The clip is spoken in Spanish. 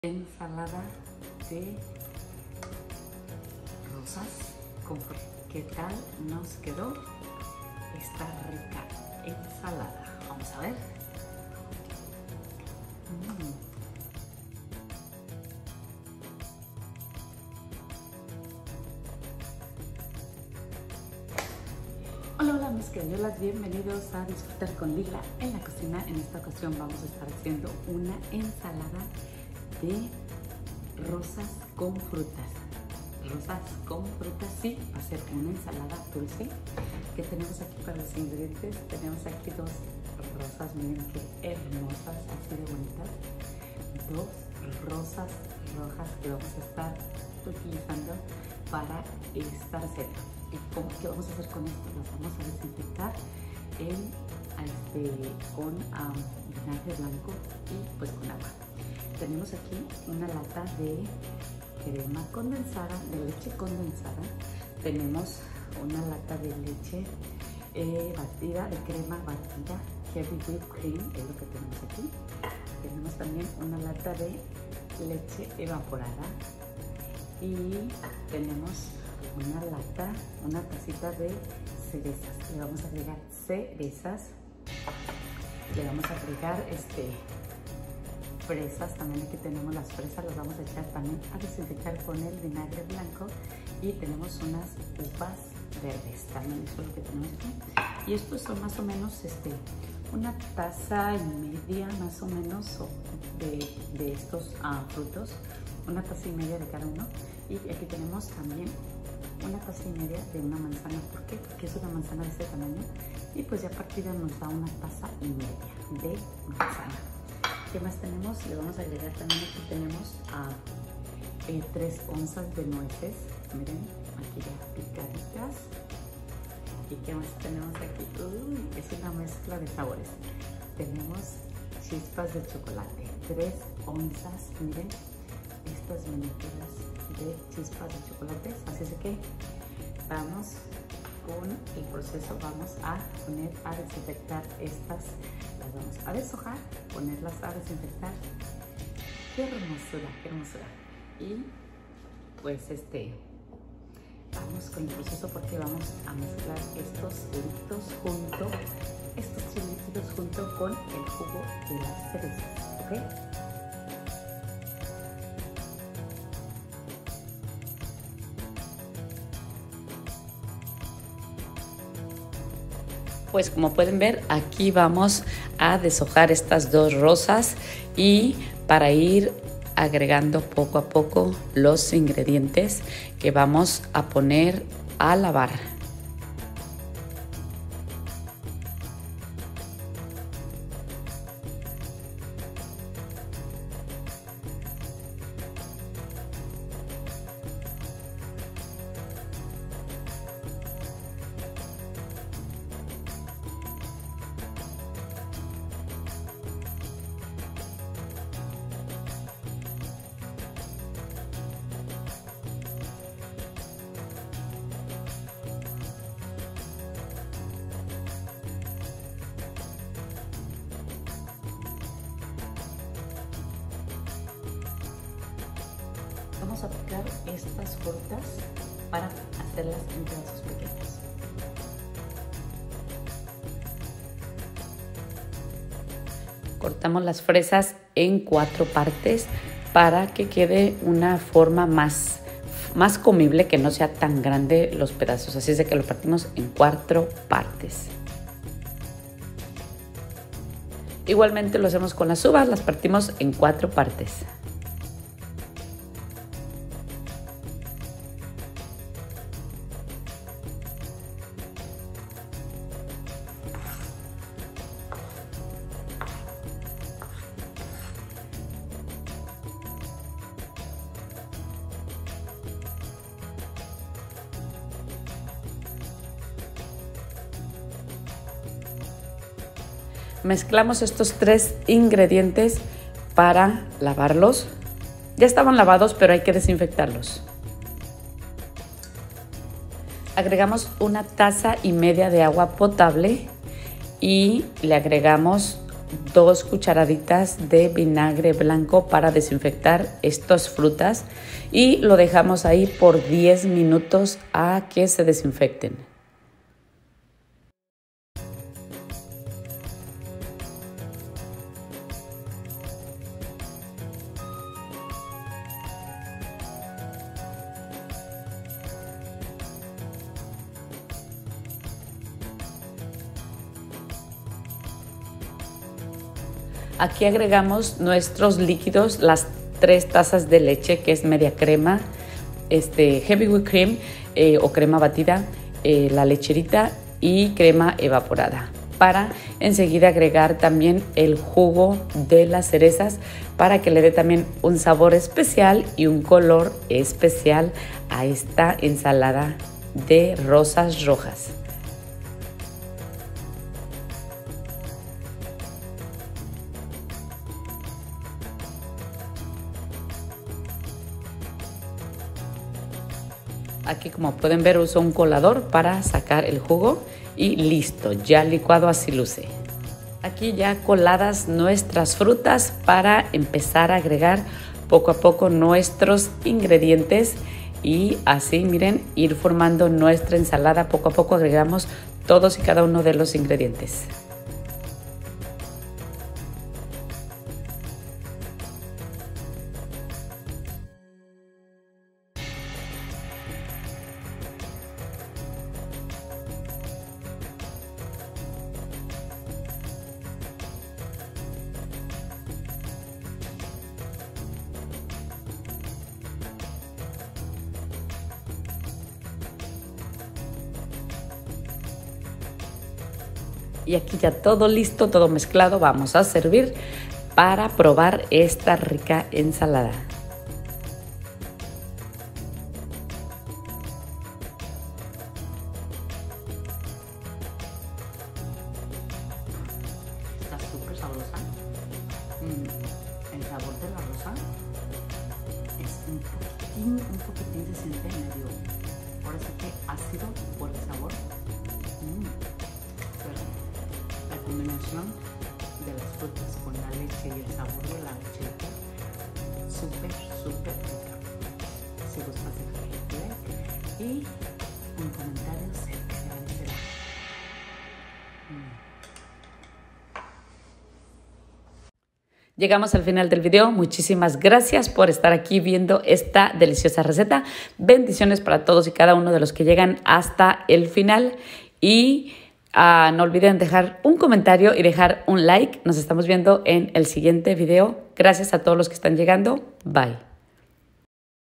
Ensalada de rosas con ¿qué tal nos quedó esta rica ensalada? Vamos a ver. Hola, hola mis queridos, bienvenidos a Disfrutar con Lila en la cocina. En esta ocasión vamos a estar haciendo una ensalada de rosas con frutas. Rosas con frutas, sí, va a ser una ensalada dulce. ¿Qué tenemos aquí para los ingredientes? Tenemos aquí dos rosas, miren qué hermosas, así de bonitas. Dos rosas rojas que vamos a estar utilizando para esta receta. ¿Y qué vamos a hacer con esto? Las vamos a desinfectar con vinagre blanco y pues con agua. Tenemos aquí una lata de crema condensada, de leche condensada. Tenemos una lata de leche batida, de crema batida, heavy whipped cream, es lo que tenemos aquí. Tenemos también una lata de leche evaporada y tenemos una tacita de cerezas. Le vamos a agregar cerezas, le vamos a agregar fresas. También aquí tenemos las fresas, las vamos a echar también a desinfectar con el vinagre blanco. Y tenemos unas uvas verdes, también eso es lo que tenemos aquí. Y estos son más o menos una taza y media más o menos de estos frutos, una taza y media de cada uno. Y aquí tenemos también una taza y media de una manzana. ¿Por qué? Porque es una manzana de este tamaño y pues ya partida nos da una taza y media de manzana. ¿Qué más tenemos? Le vamos a agregar también, aquí tenemos 3 onzas de nueces, miren, aquí ya picaditas. ¿Y qué más tenemos aquí? Es una mezcla de sabores. Tenemos chispas de chocolate, 3 onzas, miren, estas miniaturas de chispas de chocolate. Así es que vamos con el proceso. Vamos a poner a desinfectar estas, las vamos a deshojar, ponerlas a desinfectar. Qué hermosura, qué hermosura. Y pues vamos con el proceso porque vamos a mezclar estos líquidos junto con el jugo de las cerezas, ¿ok? Pues como pueden ver, aquí vamos a deshojar estas dos rosas y para ir agregando poco a poco los ingredientes que vamos a poner a lavar. Vamos a picar estas frutas para hacerlas en pedazos pequeños. Cortamos las fresas en 4 partes para que quede una forma más comible, que no sea tan grande los pedazos. Así es de que lo partimos en 4 partes. Igualmente lo hacemos con las uvas, las partimos en 4 partes. Mezclamos estos 3 ingredientes para lavarlos. Ya estaban lavados, pero hay que desinfectarlos. Agregamos una taza y media de agua potable y le agregamos 2 cucharaditas de vinagre blanco para desinfectar estas frutas y lo dejamos ahí por 10 minutos a que se desinfecten. Aquí agregamos nuestros líquidos, las 3 tazas de leche, que es media crema, heavy whipped cream o crema batida, la lecherita y crema evaporada. Para enseguida agregar también el jugo de las cerezas para que le dé también un sabor especial y un color especial a esta ensalada de rosas rojas. Aquí, como pueden ver, uso un colador para sacar el jugo y listo, ya licuado así luce. Aquí ya coladas nuestras frutas para empezar a agregar poco a poco nuestros ingredientes y así, miren, ir formando nuestra ensalada. Poco a poco agregamos todos y cada uno de los ingredientes. Y aquí ya todo listo, todo mezclado. Vamos a servir para probar esta rica ensalada. Está súper sabrosa. El sabor de la rosa es un poquitín se siente medio, ahora sí que ácido por el sabor. La combinación de las frutas con la leche y el sabor de la leche, súper rica. Si gustas dejarle like y un comentario cerca de la será. Llegamos al final del video. Muchísimas gracias por estar aquí viendo esta deliciosa receta. Bendiciones para todos y cada uno de los que llegan hasta el final. Y no olviden dejar un comentario y dejar un like. Nos estamos viendo en el siguiente video. Gracias a todos los que están llegando. Bye.